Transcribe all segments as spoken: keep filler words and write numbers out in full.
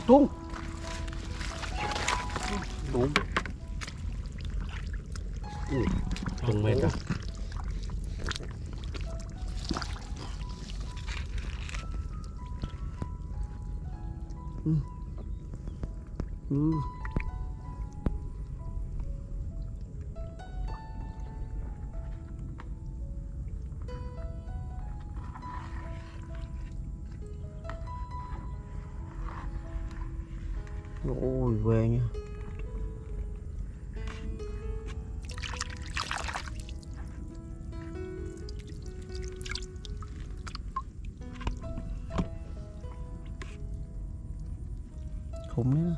Tung. Tung. Ui, tung mệt à. Ừ. Ừ. Ôi về nha. Khủng nhá.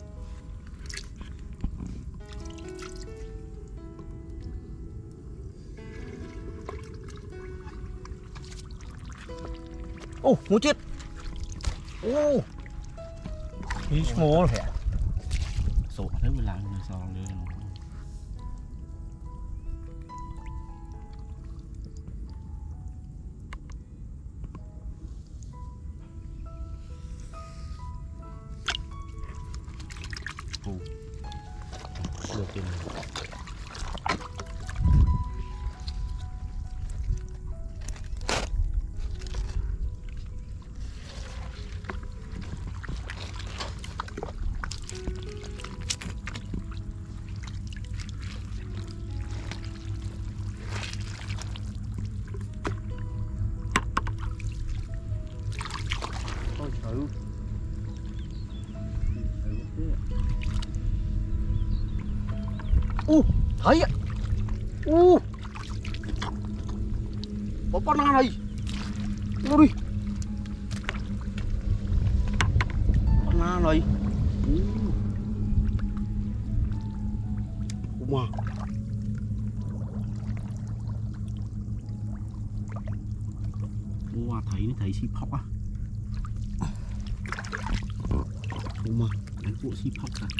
Ô, muốn chết. Ô. Ý small hả? Sụt thấy mình làm người sòn đi. Ồ. Được rồi. Ôi trời ơi. U, thấy ạ. U. Có con na này. Nó đi. Con na này. U. Mà. Wow, thấy thấy xì phóc á. Mà đánh vụ xì phóc à.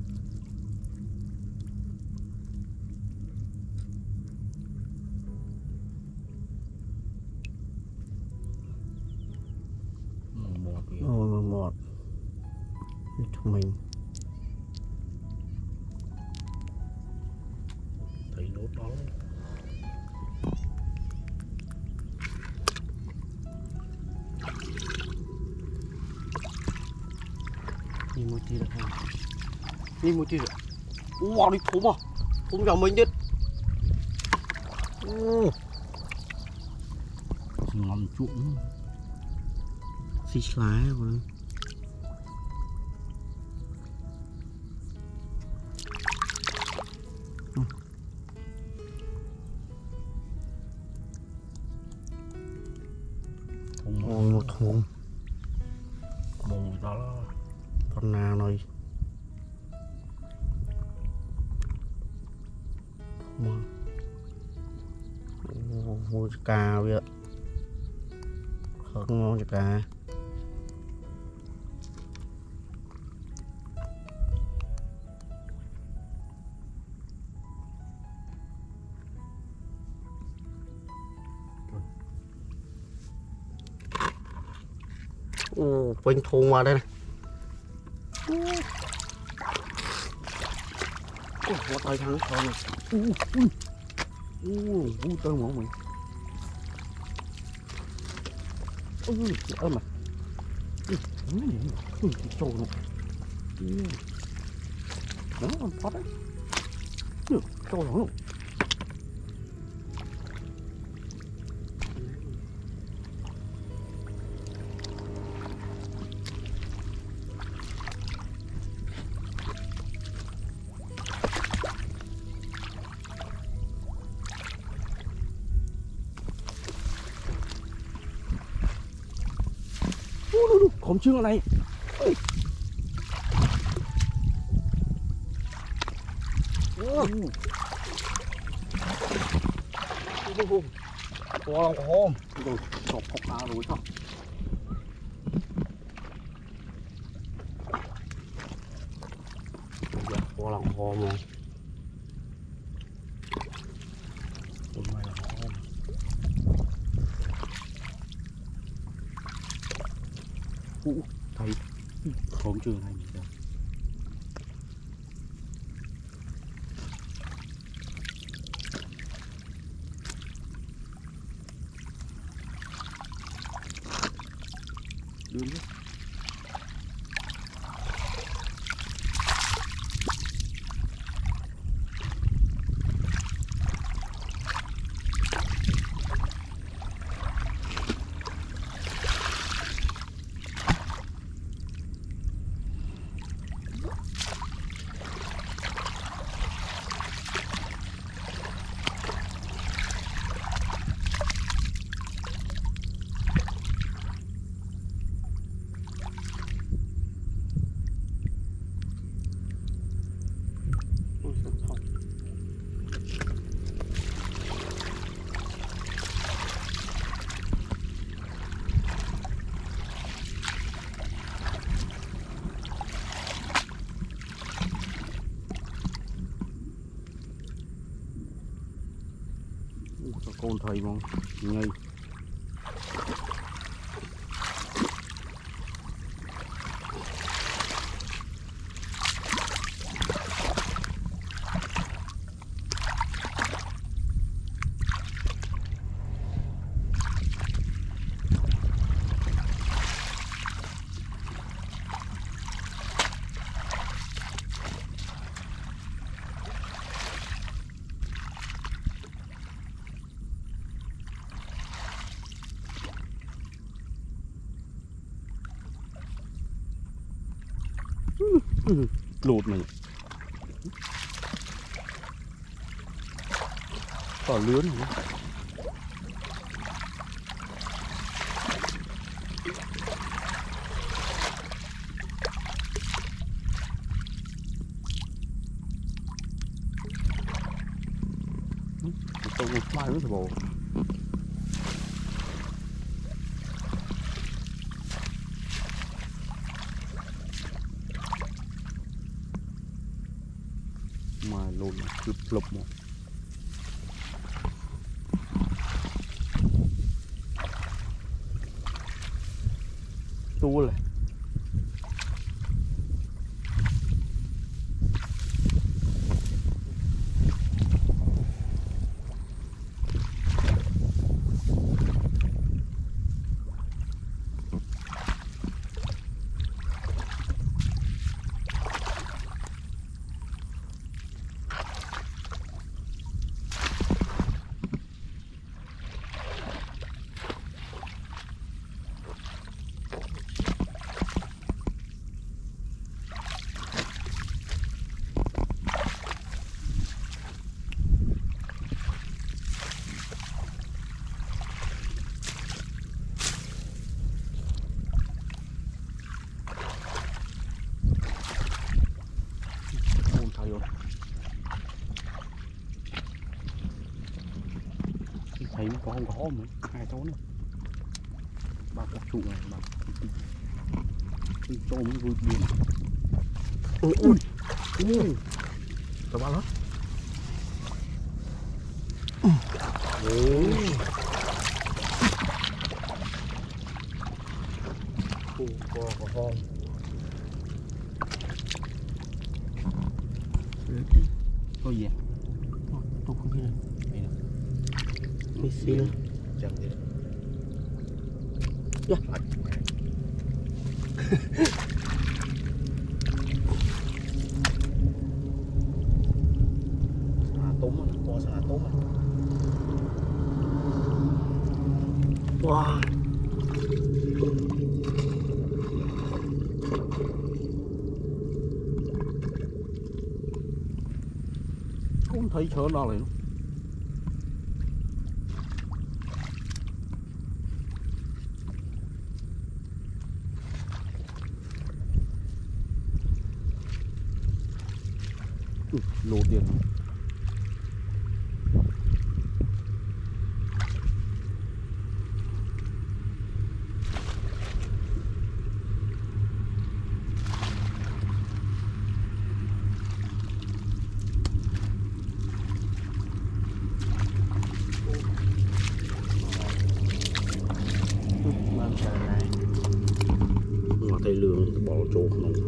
Ôi một cho mình Thấy nốt đó. đi một tí được không? Đi một tí được. Wow, đi thúng à? Thúng vào mình chết. Uh. Ngon chuộng. Xí lá rồi. Ôi một thùng. Mùi đó. Con nào này. Mua cà vậy. Không ngon cho cà. Ồ, quanh thùng vào đây này. Ồ, nó tay thắng thôi này. Ui, ui. Ui, ui, tơ mỏ mình. Ui, ơi mà. Ui, ui, trâu nó. Đó, con thoát đấy. Ui, trâu nó. Không chương này. Có lòng hôm rồi chọc học nào rồi sao? Có lòng hôm rồi. Hôm nay là hôm. Ủa, thấy Khóm trường này kìa. Đưa đi. Con thầy mong ngay lụt này có lươn này. Tôi một mai nữa thì bồ mà lùn lụp lụp một tua này. Thấy có không có mấy hai cháu nữa ba cặp trụ này ba cho mình vui biến. Ôi ôi ôi các bạn đó. Ôi có có con có gì tôi không biết này mấy xí nữa chẳng gì đó xà tôm á, có xà tôm á. Wow. Không thấy chớ nào này. Lô tiền mà thầy lường bỏ chỗ không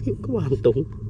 Có mà hành tụng.